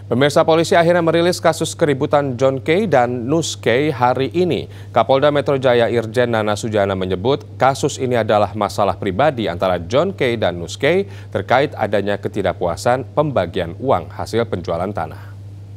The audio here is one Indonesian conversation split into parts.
Pemirsa, polisi akhirnya merilis kasus keributan John K. dan Nus K. hari ini. Kapolda Metro Jaya Irjen Nana Sujana menyebut kasus ini adalah masalah pribadi antara John K. dan Nus K. terkait adanya ketidakpuasan pembagian uang hasil penjualan tanah.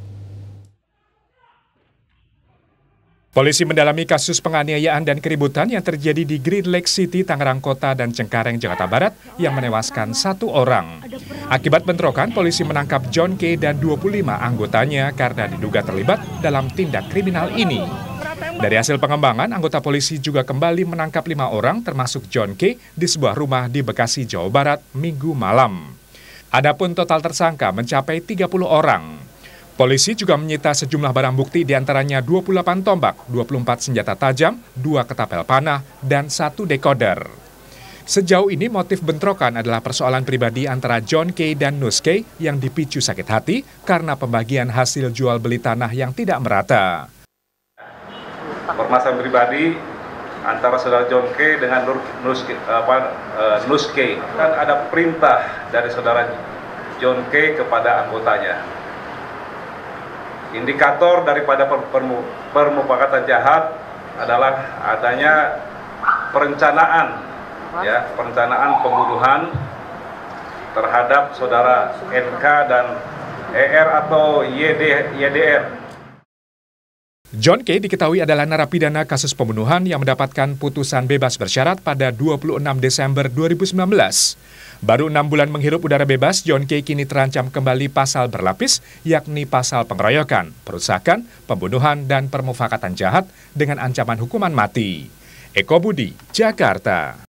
Polisi mendalami kasus penganiayaan dan keributan yang terjadi di Green Lake City, Tangerang Kota, dan Cengkareng, Jakarta Barat yang menewaskan 1 orang. Akibat bentrokan, polisi menangkap John K. dan 25 anggotanya karena diduga terlibat dalam tindak kriminal ini. Dari hasil pengembangan, anggota polisi juga kembali menangkap 5 orang termasuk John K. di sebuah rumah di Bekasi, Jawa Barat, Minggu malam. Adapun total tersangka mencapai 30 orang. Polisi juga menyita sejumlah barang bukti diantaranya 28 tombak, 24 senjata tajam, 2 ketapel panah, dan 1 dekoder. Sejauh ini motif bentrokan adalah persoalan pribadi antara John K. dan Nus K. yang dipicu sakit hati karena pembagian hasil jual beli tanah yang tidak merata. Permasalahan pribadi antara saudara John K. dengan Nus K. Kan ada perintah dari saudara John K. kepada anggotanya. Indikator daripada permufakatan jahat adalah adanya perencanaan pembunuhan terhadap saudara NK dan ER atau YDR. John K. diketahui adalah narapidana kasus pembunuhan yang mendapatkan putusan bebas bersyarat pada 26 Desember 2019. Baru 6 bulan menghirup udara bebas, John K. kini terancam kembali pasal berlapis, yakni pasal pengeroyokan, perusakan, pembunuhan, dan permufakatan jahat dengan ancaman hukuman mati. Eko Budi, Jakarta.